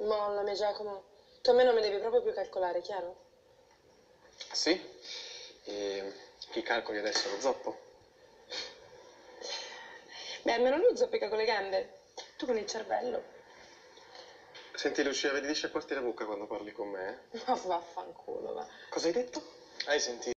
Mollami, Giacomo. Tu a me non mi devi proprio più calcolare, chiaro? Ah, sì? E chi calcoli adesso lo zoppo? Beh, almeno lui zoppica con le gambe. Tu con il cervello. Senti, Lucia, vedi di sciacquarti la bocca quando parli con me, eh? Ma vaffanculo, va. Cosa hai detto? Hai sentito?